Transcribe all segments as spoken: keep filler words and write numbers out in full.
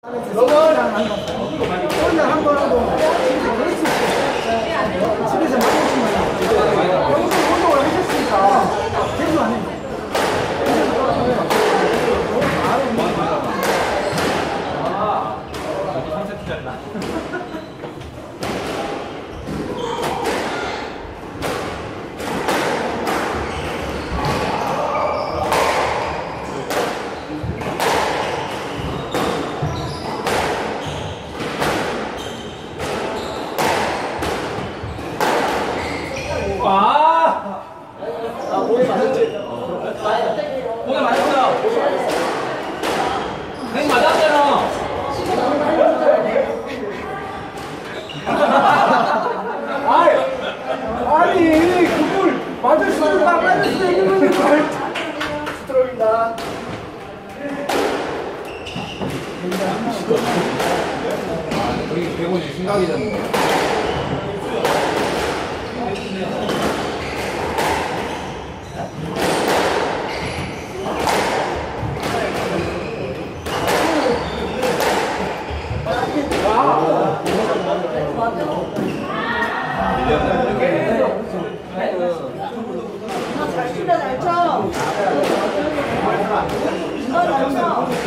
혼자 한번 하고 집에서 만드시면 영상 운동을 하셨으니까 계속 안 해요. 아! 아, 고기 맞았지? 고기 맞았어. 고기 맞았잖아. 아니, 아니, 그걸 맞을 수도 안 맞을 수도 있는 거니까. 들어옵니다. 여기 백오십 심각이 됐네. 잘 치다 잘 쳐. 잘 쳐.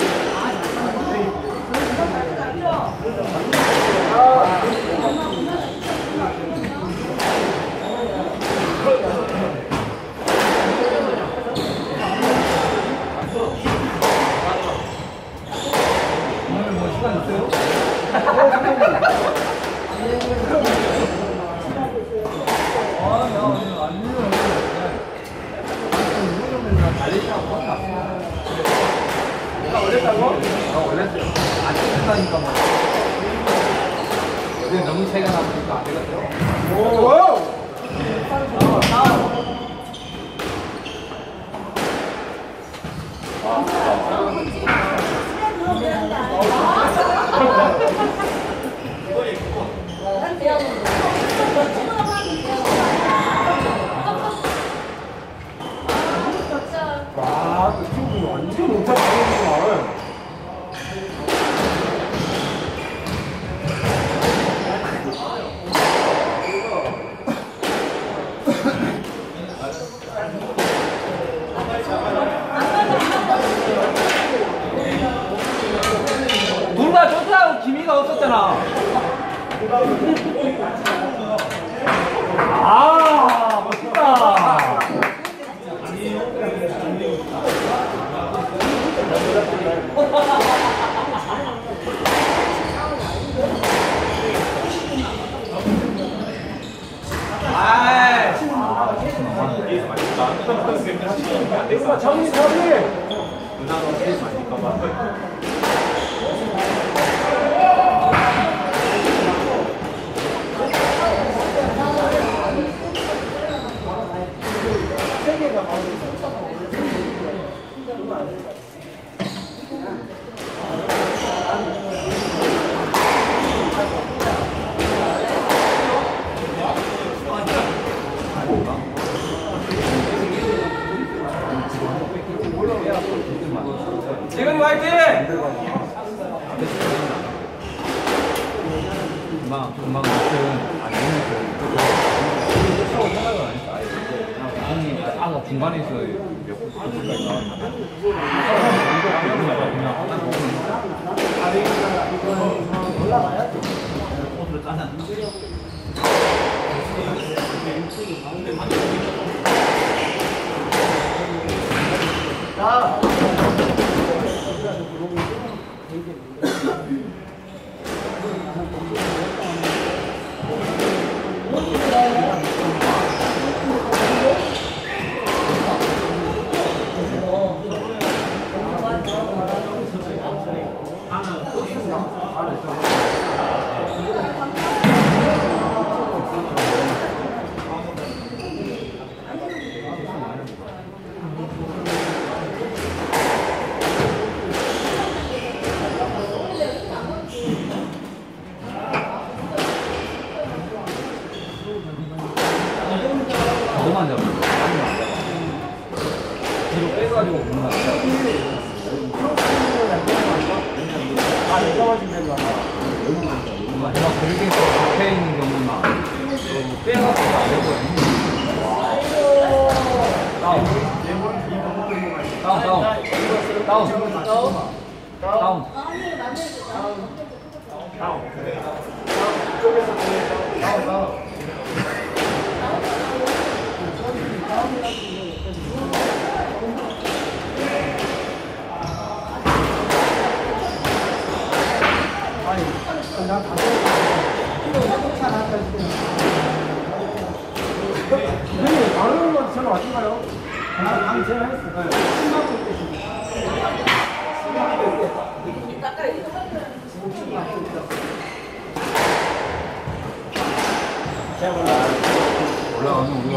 오늘 뭐 시간 있어요? 아니, 아니, 아니요. 내가 올렸다고? 아, 올렸어요. 안 찍는다니까 뭐. 어제 너무 차이가 나니까 안 되겠어요. 오! 와, 그 친구 완전 못하 잘하는구만. 둘 다 좋다고 기미가 없었잖아. 아, 멋있다. 아이. 이거 정리 정리. 세 개가 나오는 재근이 화이팅! 금방, 금방 무슨, 안 되는 거. 서울 생각은 아니까, 아예. 형님, 아까 중간에서 몇 분까지 나왔나? 올라가야 돼. 옷으로 짜는. 자. 떨어지면 되는 거야. 마지막 그리게서 박혀 있는 경우나 또 빼갖고 안 되고 다운 다운 다운 다운 다운 아니, 그냥 가서 자동차 나한테 형님, 다른 거 전화 왔던가요? 방 전화했어. 신나고 있겠습니다. 올라가면 우리가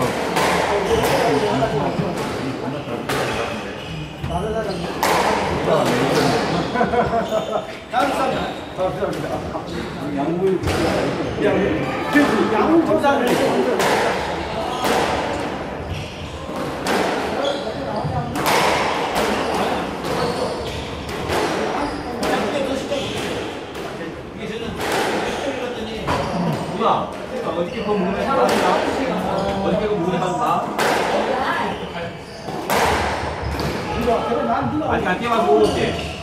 다른 사람 감사합니다. 양물 양물 조사를 누나 어저께 그 문을 살았나? 어저께 그 문을 살았나? 아직 안 깨봐서 모르겠지?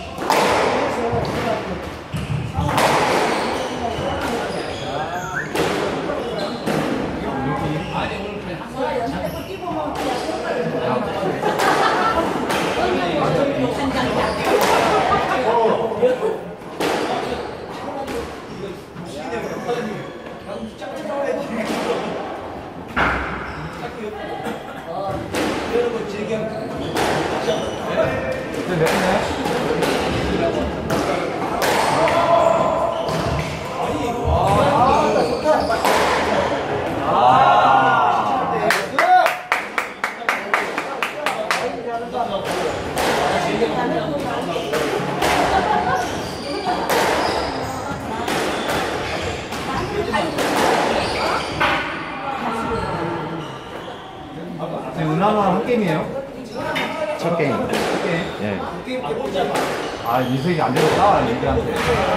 은하랑 한 게임이에요? 첫 게임. 첫 게임? 예. 아, 이석이 안 되겠다, 얘기한테.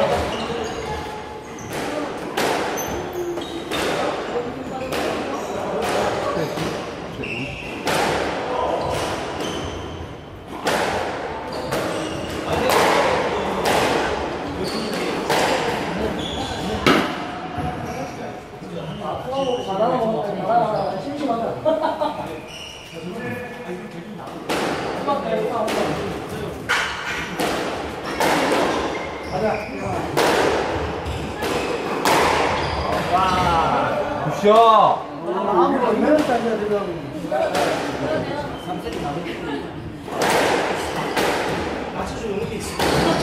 굿샷! 아무도 이면짜리야 지금. 맞춰주는 게 있어.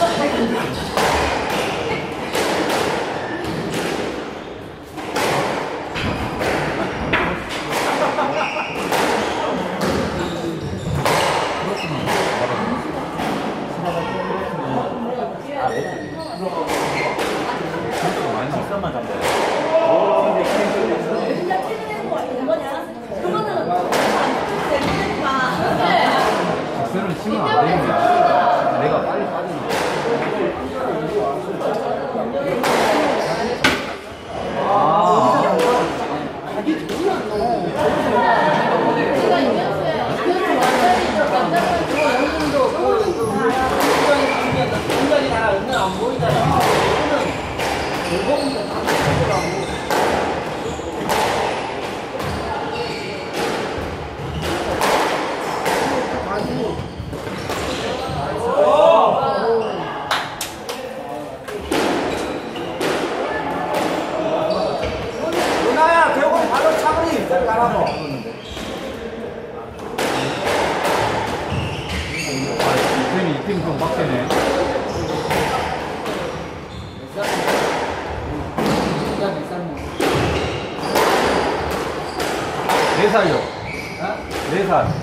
많이 잡네. 박스는 치면 안 되는 거야. 내가 빨리 빠지는 거야. 아. 누나야, 대고 바로 차분히 가라고. 이팀이 이팀 좀 빡세네. 네 살요. 네 살.